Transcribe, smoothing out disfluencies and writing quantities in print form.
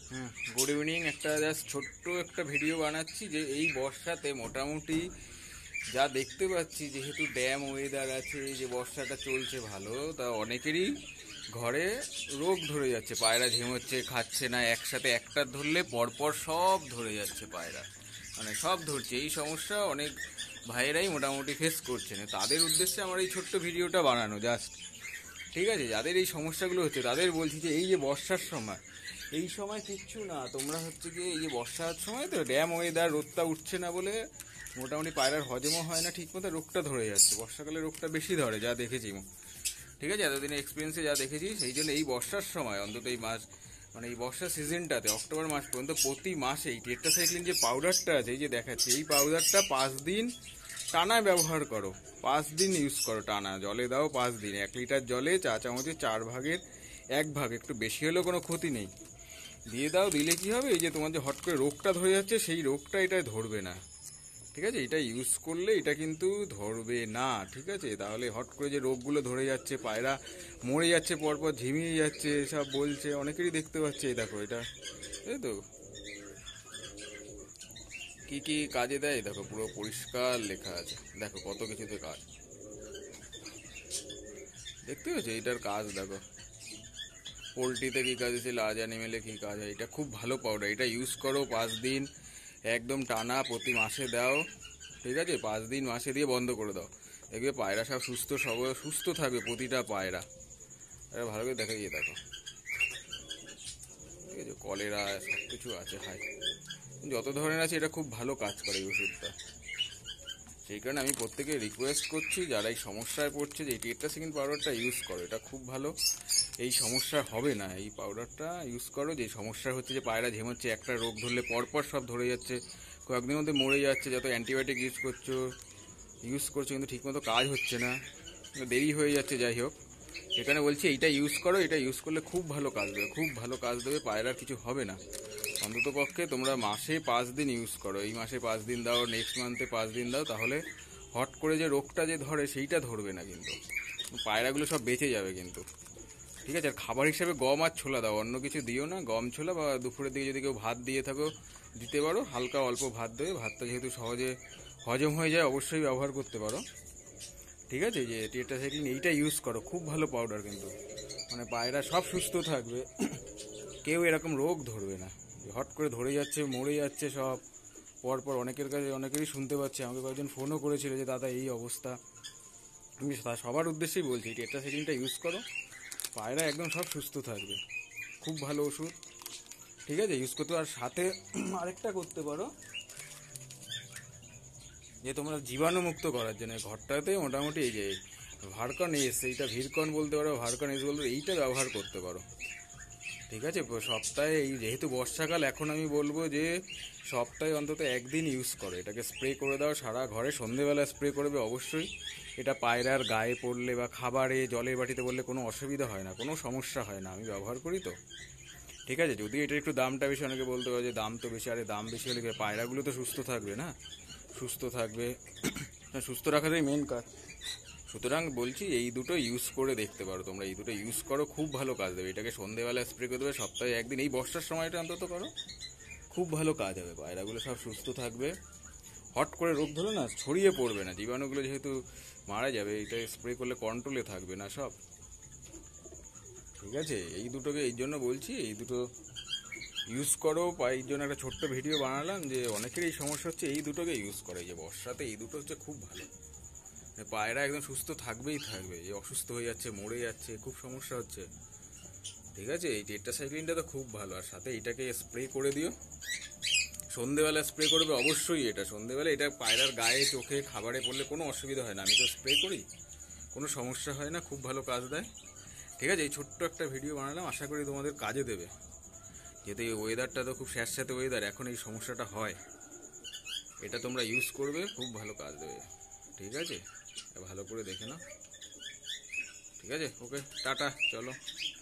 Good evening. একটা just ছোট্ট একটা ভিডিও বানাচ্ছি যে এই বর্ষাতে মোটামুটি যা দেখতে পাচ্ছি, যেহেতু ড্যাম ওয়েদার আছে, যে বর্ষাটা চলছে ভালো, তা অনেকেরই ঘরে রোগ ধরে যাচ্ছে। পায়রা ঝিমোচ্ছে, খাচ্ছে না, একসাথে একটা ধরলে পরপর সব ধরে যাচ্ছে পায়রা, মানে সব ধরছে। এই সমস্যা অনেক ভাইয়েরাই মোটামুটি ফেস করছেন। তাদের উদ্দেশ্যে আমার এই ছোট্ট ভিডিওটা বানানো জাস্ট। ঠিক আছে, যাদের এই সমস্যাগুলো হচ্ছে তাদের বলছি যে এই যে বর্ষার সময়, এই সময় কিচ্ছু না, তোমরা হচ্ছে কি এই যে বর্ষার সময় তো ড্যাম ওয়েদার, রোদটা উঠছে না বলে মোটামুটি পায়রার হজমও হয় না ঠিক মতো, রোগটা ধরে যাচ্ছে। বর্ষাকালে রোগটা বেশি ধরে, যা দেখেছি। ঠিক আছে, এতদিনের এক্সপিরিয়েন্সে যা দেখেছি, সেই জন্য এই বর্ষার সময় অন্তত এই মাস, মানে এই বর্ষার সিজনটাতে অক্টোবর মাস পর্যন্ত প্রতি মাসে এই টেট্রাসাইক্লিন যে পাউডারটা আছে, এই যে দেখাচ্ছে, এই পাউডারটা 5 দিন টানা ব্যবহার করো। 5 দিন ইউজ করো টানা, জলে দাও 5 দিন। 1 লিটার জলে চা চামচে 4 ভাগের 1 ভাগ, একটু বেশি হলেও কোনো ক্ষতি নেই, দিয়ে দাও। দিলে কি হবে, এই যে তোমার যে হট করে রোগটা ধরে যাচ্ছে, সেই রোগটা এটা ধরবে না। ঠিক আছে, এটা ইউজ করলে এটা কিন্তু ধরবে না। ঠিক আছে, তাহলে হট করে যে রোগগুলো ধরে যাচ্ছে, পায়রা মরে যাচ্ছে, পরপর ঝিমিয়ে যাচ্ছে, সব বলছে, অনেকেরই দেখতে পাচ্ছে। এই দেখো এটা, এই তো কি কি কাজে দেয় দেখো, পুরো পরিষ্কার লেখা আছে। দেখো কত কিছুতে কাজ, দেখতে পাচ্ছ এটার কাজ দেখো। পোলট্রিতে কী কাজ আছে, লার্জ অ্যানিমেলে কী কাজ হয়। এটা খুব ভালো পাউডার, এটা ইউজ করো 5 দিন একদম টানা, প্রতি মাসে দাও। ঠিক আছে, 5 দিন মাসে দিয়ে বন্ধ করে দাও, দেখবে পায়রা সব সুস্থ, সব সুস্থ থাকবে প্রতিটা পায়রা। এটা ভালো করে দেখা গিয়ে দেখো। ঠিক আছে, কলেরা সব কিছু আছে, হাই যত ধরনের আছে, এটা খুব ভালো কাজ করে এই ওষুধটা। সেই কারণে আমি প্রত্যেকে রিকোয়েস্ট করছি, যারা এই সমস্যায় পড়ছে, যে এই টেট্রাসাইক্লিন পাউডারটা ইউজ করো, এটা খুব ভালো। এই সমস্যা হবে না, এই পাউডারটা ইউজ করো। যে সমস্যা হচ্ছে যে পায়রা ঝেমোচ্ছে, একটা রোগ ধরলে পরপর সব ধরে যাচ্ছে, কয়েকদিনের মধ্যে মরে যাচ্ছে, যত অ্যান্টিবায়োটিক ইউজ করছো কিন্তু ঠিকমতো কাজ হচ্ছে না, দেরি হয়ে যাচ্ছে। যাই হোক, এখানে বলছি এইটা ইউজ করো, এটা ইউজ করলে খুব ভালো কাজ দেবে, খুব ভালো কাজ দেবে, পায়রার কিছু হবে না। অন্তত পক্ষে তোমরা মাসে 5 দিন ইউজ করো, এই মাসে 5 দিন দাও, নেক্সট মান্থে 5 দিন দাও, তাহলে হট করে যে রোগটা যে ধরে সেইটা ধরবে না কিন্তু, পায়রাগুলো সব বেঁচে যাবে কিন্তু। ঠিক আছে, আর খাবার হিসেবে গম আর ছোলা দাও, অন্য কিছু দিও না। গম ছোলা, বা দুপুরের দিকে যদি কেউ ভাত দিয়ে থাকো দিতে পারো, হালকা অল্প ভাত দেবে, ভাতটা যেহেতু সহজে হজম হয়ে যায়, অবশ্যই ব্যবহার করতে পারো। ঠিক আছে, যে টেট্রাসাইক্লিন এইটা ইউজ করো, খুব ভালো পাউডার কিন্তু, মানে পায়রা সব সুস্থ থাকবে, কেউ এরকম রোগ ধরবে না। হট করে ধরে যাচ্ছে, মরে যাচ্ছে সব পরপর। অনেকের কাছে, অনেকেরই শুনতে পাচ্ছে, আমাকে কয়েকজন ফোনও করেছিল যে দাদা এই অবস্থা। আমি সবার উদ্দেশ্যেই বলছি, টেট্রাসাইক্লিনটা ইউজ করো, পায়রা একদম সব সুস্থ থাকবে, খুব ভালো ওষুধ। ঠিক আছে, ইউজ করতে। আর সাথে আরেকটা করতে পারো, যে তোমরা জীবাণুমুক্ত করার জন্য ঘরটাতে মোটামুটি এই যে ভার্কন এস, এইটা ভিরকন বলতে পারো, ভার্কন এস বলতে, এইটা ব্যবহার করতে পারো। ঠিক আছে, সপ্তাহে, এই যেহেতু বর্ষাকাল, এখন আমি বলবো যে সপ্তাহে অন্তত 1 দিন ইউজ করো, এটাকে স্প্রে করে দাও সারা ঘরে। সন্ধেবেলা স্প্রে করবে অবশ্যই। এটা পায়রার গায়ে পড়লে বা খাবারে, জলের বাটিতে পড়লে কোনো অসুবিধা হয় না, কোনো সমস্যা হয় না, আমি ব্যবহার করি তো। ঠিক আছে, যদি এটা একটু দামটা বেশি, অনেকে বলতে পারে যে দাম তো বেশি, আরে দাম বেশি হলে পায়রাগুলো তো সুস্থ থাকবে না, সুস্থ থাকবে, সুস্থ রাখাটাই মেন কাজ। সুতরাং বলছি এই দুটো ইউজ করে দেখতে পারো তোমরা, এই দুটো ইউজ করো, খুব ভালো কাজ দেবে। এটাকে সন্ধেবেলা স্প্রে করে দেবে, সপ্তাহে 1 দিন, এই বর্ষার সময়টা অন্তত করো, খুব ভালো কাজ হবে, পায়রাগুলো সব সুস্থ থাকবে। হট করে রোগ ধরে না, ছড়িয়ে পড়বে না, জীবাণুগুলো যেহেতু মারা যাবে, এটা স্প্রে করলে কন্ট্রোলে থাকবে না সব। ঠিক আছে, এই দুটোকে এই জন্য বলছি, এই দুটো ইউজ করো। এই জন্য একটা ছোট্ট ভিডিও বানালাম, যে অনেকের এই সমস্যা হচ্ছে, এই দুটোকে ইউজ করে, যে বর্ষাতে এই দুটো হচ্ছে খুব ভালো। পায়রা একদম সুস্থ থাকবেই থাকবে, যে অসুস্থ হয়ে যাচ্ছে, মরে যাচ্ছে, খুব সমস্যা হচ্ছে। ঠিক আছে, এই টেট্রাসাইক্লিনটা তো খুব ভালো, আর সাথে এটাকে স্প্রে করে দিও। সন্ধেবেলা স্প্রে করবে অবশ্যই, এটা সন্ধেবেলা, এটা পায়রার গায়ে, চোখে, খাবারে পড়লে কোনো অসুবিধা হয় না, আমি তো স্প্রে করি, কোনো সমস্যা হয় না, খুব ভালো কাজ দেয়। ঠিক আছে, এই ছোট্ট একটা ভিডিও বানালাম, আশা করি তোমাদের কাজে দেবে। যেহেতু এই ওয়েদারটা তো খুব স্যাঁতস্যাঁতে ওয়েদার, এখন এই সমস্যাটা হয়, এটা তোমরা ইউজ করবে, খুব ভালো কাজ দেবে। ঠিক আছে, ভালো করে দেখে নাও। ঠিক আছে, ওকে, টাটা, চলো।